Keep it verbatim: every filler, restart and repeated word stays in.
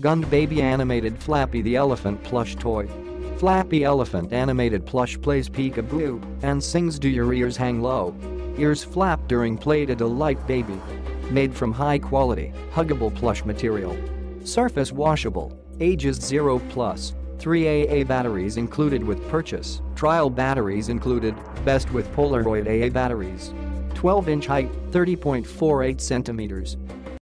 GUND Baby Animated Flappy the Elephant Plush Toy. Flappy Elephant Animated Plush plays peekaboo and sings Do Your Ears Hang Low? Ears flap during play to delight baby. Made from high-quality, huggable plush material. Surface washable. Ages zero plus. three A A batteries included with purchase. Trial batteries included. Besst with Polaroid A A batteries. twelve inch height, thirty point four eight centimeters.